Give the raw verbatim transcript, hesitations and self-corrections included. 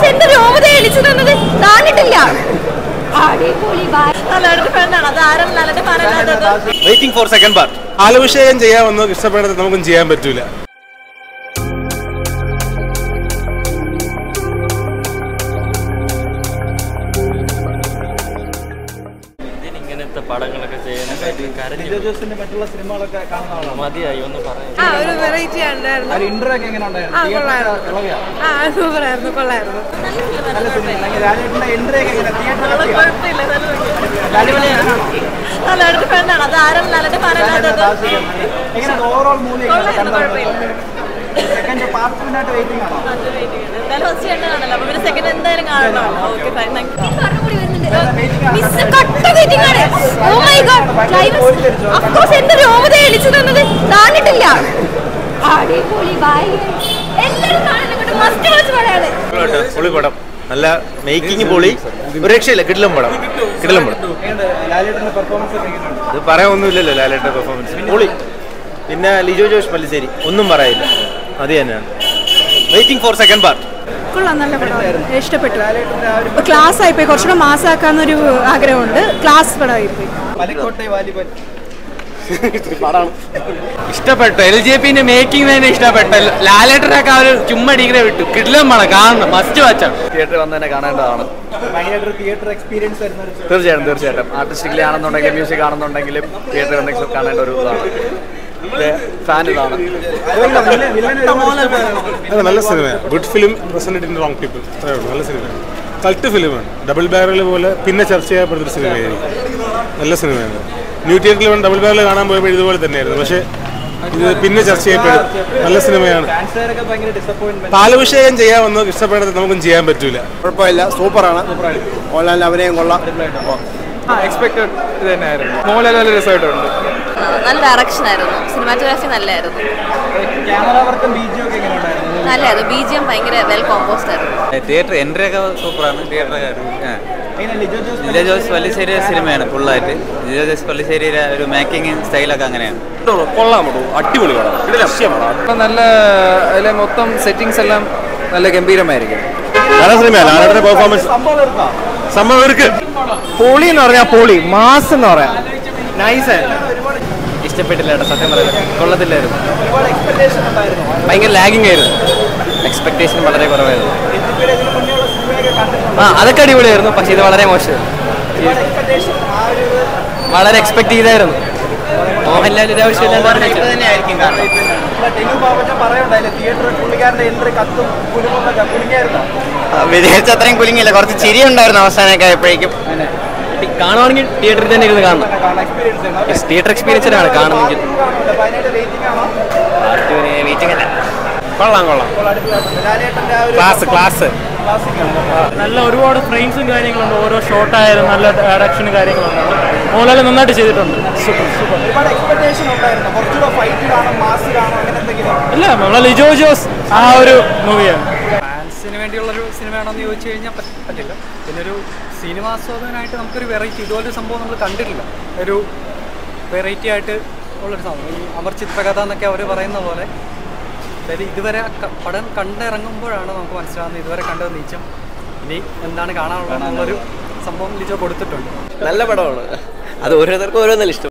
Waiting for second part. ആലോചിക്കാൻ ചെയ്യാമെന്നോ ഇഷ്ടപ്പെടുന്നത് നമുക്കും ചെയ്യാൻ പറ്റൂല. ഇങ്ങനത്തെ പടങ്ങളൊക്കെ ചെയ്യാൻ ലിജോ ജോസിന്റെ മറ്റുള്ള സിനിമകളൊക്കെ കാണുന്ന മതിയായി ഒന്ന് പറയാം. ആ ഒരു വെറൈറ്റി ഉണ്ടായിരുന്നു. ആ ഇന്റർ ഒക്കെ എങ്ങനെ ഉണ്ടായിരുന്നു? ആ സൂപ്പർ ആയിരുന്നു, കൊള്ളായിരുന്നു. നല്ല സിനിമ. രാജേട്ടന്റെ ഇന്റർ ഒക്കെ എങ്ങനെ തിയേറ്ററിൽ കുഴപ്പമില്ല, നല്ല അടുത്ത ഫ്രണ്ടാണ്. അത് ആരും നല്ലത് പറയാനായിട്ട് എങ്ങനെ ഓവറോൾ മൂവി സെക്കൻഡ് പാർട്ടിനായിട്ട് വെയിറ്റിംഗ് ആണോ? എന്തായാലും ഫസ്റ്റ് കണ്ടതാണല്ലോ, അപ്പൊ പിന്നെ സെക്കൻഡ് എന്തായാലും കാണണം. Okay fine, thank you. പടം നല്ല മേക്കിംഗ് പൊളി, ഒരു രക്ഷയില്ല, കിടിലം പടം, കിടിലം പടം. ഇത് പറയാനൊന്നുമില്ലല്ലോ ലാലേട്ടന്റെ പെർഫോമൻസ് പൊളി. പിന്നെ ലിജോ ജോസ് പെല്ലിശ്ശേരി ഒന്നും പറയില്ല, അത് തന്നെയാണ്. Waiting for second part. കൊള്ളാം, നല്ല പടമാണ്, ഇഷ്ടപ്പെട്ടു. ക്ലാസ് ആയിപ്പോയി, കുറച്ചുകൂടെ മാസാക്കാന്നൊരു ആഗ്രഹമുണ്ട്. ക്ലാസ് പടമായിപ്പോയി. മലക്കോട്ടെ വാലിബൻ ഇഷ്ടപ്പെട്ടു. എൽ ജെ പിന്റെ മേക്കിംഗ് തന്നെ ഇഷ്ടപ്പെട്ടു. ലാലേട്ടനൊക്കെ അവർ ചുമ്മാ ഡിഗ്രി വിട്ടു. കിടിലം പടം, കാണണം, മസ്റ്റ് വാച്ചാണ്. തിയേറ്ററിൽ വന്ന് തന്നെ കാണേണ്ടതാണ്. തിയേറ്റർ എക്സ്പീരിയൻസ് തീർച്ചയായിട്ടും തീർച്ചയായിട്ടും ആർട്ടിസ്റ്റിക്കലി ആണെന്നുണ്ടെങ്കിൽ മ്യൂസിക് ആണെന്നുണ്ടെങ്കിലും തിയേറ്ററിൽ വന്ന് കാണേണ്ട ഒരു ഇതാണ്. ഫാൻ ഇതാണ്. നല്ല സിനിമയാണ്, good film presented in wrong people. നല്ല സിനിമയാണ്, കൾട്ട് ഫിലിമാണ്. ഡബിൾ ബാരൽ പോലെ പിന്നെ ചർച്ച ചെയ്യപ്പെടുന്നൊരു സിനിമയായിരിക്കും. നല്ല സിനിമയാണ്. ന്യൂ തിയേറ്ററിൽ വേണം ഡബിൾ ബാരൽ കാണാൻ പോയപ്പോൾ ഇതുപോലെ തന്നെയായിരുന്നു, പക്ഷേ ഇത് പിന്നെ ചർച്ച ചെയ്യപ്പെടും. നല്ല സിനിമയാണ്. താലവിഷയം ചെയ്യാമെന്നോ ഇഷ്ടപ്പെടുന്നത് നമുക്കും ചെയ്യാൻ പറ്റൂല. കുഴപ്പമില്ല, സൂപ്പറാണ്. മോഹൻലാലിന് അഭിനയം കൊള്ളാം. എക്സ്പെക്ടഡ് ഇത് തന്നെയായിരുന്നു. മോഹൻലാൽ നല്ല രസമായിട്ടുണ്ട്. നല്ല ഡയറക്ഷൻ ആയിരുന്നു, സിനിമാറ്റോഗ്രാഫി നല്ലായിരുന്നു. നല്ലായിരുന്നു, ബി ജി എം ഭയങ്കര വെൽ കോമ്പോസ്ഡ് ആയിരുന്നു. തിയേറ്റർ എൻട്രി ഒക്കെ സൂപ്പറാണ്. തിയേറ്റർ ലിജോ ജോസ് പെല്ലിശ്ശേരി സിനിമയാണ് ഫുള്ളായിട്ട്. ലിജോ ജോസ് പെല്ലിശ്ശേരിയുടെ ഒരു മേക്കിംഗ് സ്റ്റൈലൊക്കെ അങ്ങനെയാണ്. കൊള്ളാം, അടിപൊളി പടം, ഇപ്പം നല്ല അതിലെ മൊത്തം സെറ്റിങ്സ് എല്ലാം നല്ല ഗംഭീരമായിരിക്കും. നല്ല സിനിമയാണ്. ലാലേട്ടന്റെ പെർഫോമൻസ് സംഭവം ഇருக்கு. പൊളി എന്ന് പറഞ്ഞാൽ പൊളി, മാസ് എന്ന് പറയാം, നൈസ്. ഇഷ്ടപ്പെട്ടില്ല കേട്ടോ, സത്യം പറയാം, കൊള്ളത്തില്ലായിരുന്നു. ഭയങ്കര ലാഗിങ് ആയിരുന്നു. എക്സ്പെക്ടേഷൻ വളരെ കുറവായിരുന്നു. ആ അതൊക്കെ അടിപൊളിയായിരുന്നു, പക്ഷെ ഇത് വളരെ മോശം. വളരെ എക്സ്പെക്ട് ചെയ്തായിരുന്നു. മോഹൻലാൽ ഇത് ആവശ്യമില്ലാണ്ട് തന്നെയായിരിക്കും. വിചാരിച്ച അത്രയും കുലുങ്ങിയില്ല, കുറച്ച് ചിരി ഉണ്ടായിരുന്നു അവസാനമൊക്കെ ആയപ്പോഴേക്കും. കാണുവാണെങ്കിൽ തിയേറ്ററിൽ തന്നെ ഇരുന്ന് കാണണം. തിയേറ്റർ എക്സ്പീരിയൻസ് ആണ് കാണുമെങ്കിൽ. വെയിറ്റിംഗ് അല്ല, കൊള്ളാം കൊള്ളാം. ക്ലാസ് ക്ലാസ് നല്ല ഒരുപാട് ഫ്രെയിംസും കാര്യങ്ങളുണ്ട്. ഓരോ ഷോട്ടായാലും നല്ല ഡയറക്ഷനും കാര്യങ്ങളുണ്ട്. മോഹൻലാൽ നന്നായിട്ട് ചെയ്തിട്ടുണ്ട്. ഇല്ല, നമ്മളെ ലിജോ ജോസ് ആ ഒരു മൂവിയാണ്. ഫാൻസിന് വേണ്ടിയുള്ളൊരു സിനിമയാണെന്ന് ചോദിച്ചു കഴിഞ്ഞാൽ പറ്റില്ല. പിന്നെ ഒരു സിനിമാസ്വാദകനായിട്ട് നമുക്കൊരു വെറൈറ്റി, ഇതുപോലൊരു സംഭവം നമ്മൾ കണ്ടിട്ടില്ല. ഒരു വെറൈറ്റി ആയിട്ട് ഉള്ളൊരു സംഭവം. ഈ അമർ ചിത്രകഥ എന്നൊക്കെ അവർ പറയുന്ന പോലെ, അതായത് ഇതുവരെ പടം കണ്ടിറങ്ങുമ്പോഴാണ് നമുക്ക് മനസ്സിലാകുന്നത് ഇതുവരെ കണ്ടത് നീച്ചം, ഇനി എന്താണ് കാണാനുള്ളതെന്നുള്ളൊരു സംഭവം ലിജോ കൊടുത്തിട്ടുണ്ട്. നല്ല പടമാണ്. അത് ഓരോരുത്തർക്കും ഓരോന്നല്ല ഇഷ്ടം.